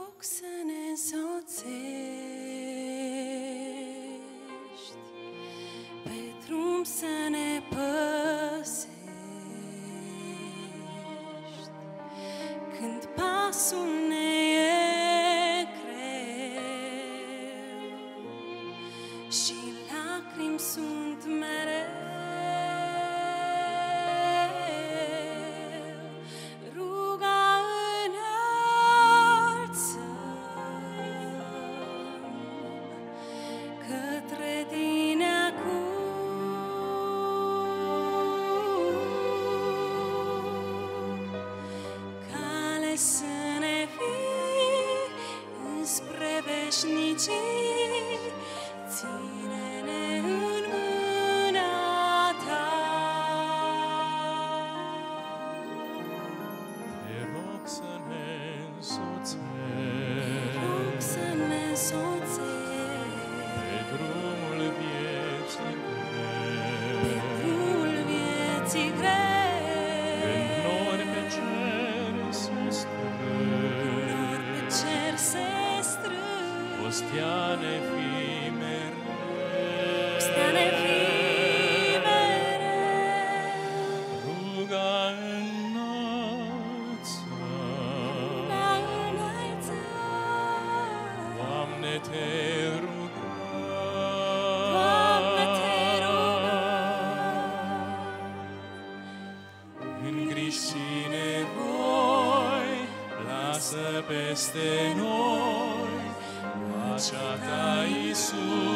rog să ne însoțești, pe drum să ne păsești, când pasul ne e greu și lacrimi sunt mereu. Să ne fii înspre veșnicii, ține-ne în mâna ta. Te rog să ne Te rog să ne însoțești, pe drumul vieții grele, pe drumul vieții grele, în nori pe cer se strâng, ostea-ne fii mereu, ostea-ne fii mereu. Ruga înalță, Doamne, te rugăm, Doamne, te rugăm. în griji și nevoi, lasă peste noi pacea ta, Iisus.